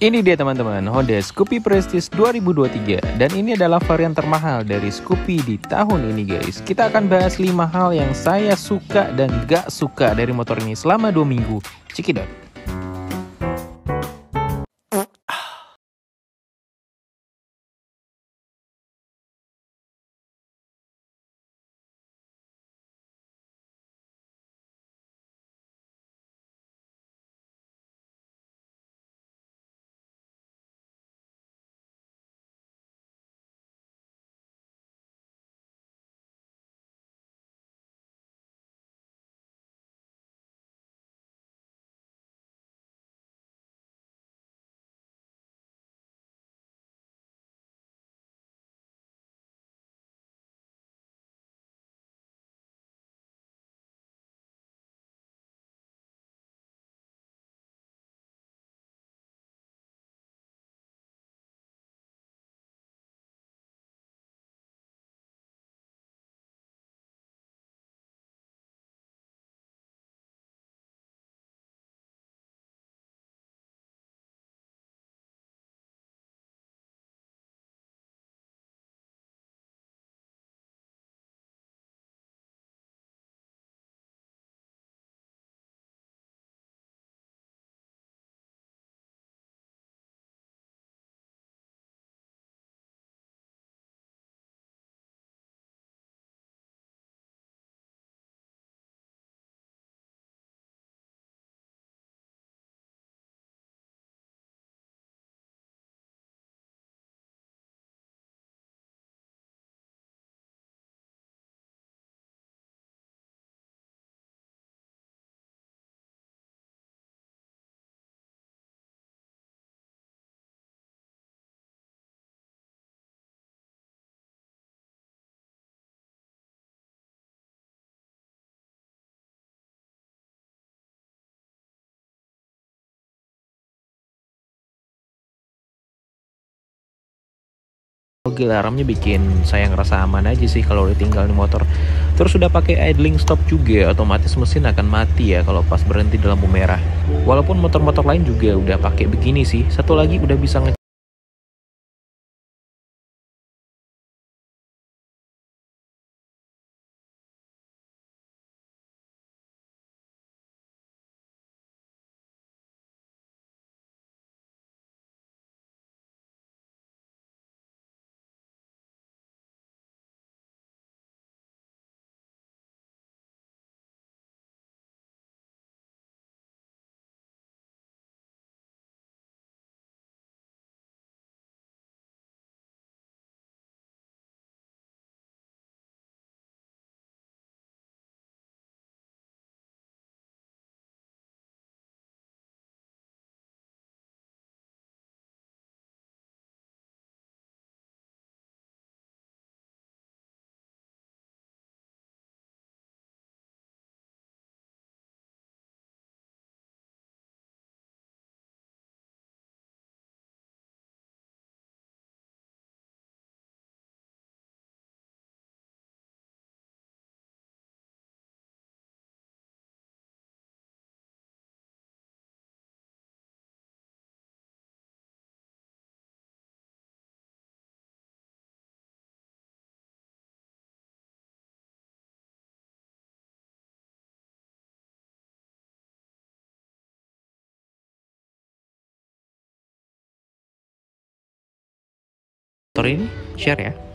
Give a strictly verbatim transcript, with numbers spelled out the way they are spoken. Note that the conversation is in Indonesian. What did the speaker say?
Ini dia teman-teman, Honda Scoopy Prestige dua ribu dua puluh tiga. Dan ini adalah varian termahal dari Scoopy di tahun ini guys. Kita akan bahas lima hal yang saya suka dan gak suka dari motor ini selama dua minggu. Cekidot. Gila, RAM-nya bikin saya ngerasa aman aja sih kalau ditinggal di motor. Terus udah pakai idling stop juga, otomatis mesin akan mati ya kalau pas berhenti di lampu merah. Walaupun motor-motor lain juga udah pakai begini sih. Satu lagi udah bisa nge motor ini share ya.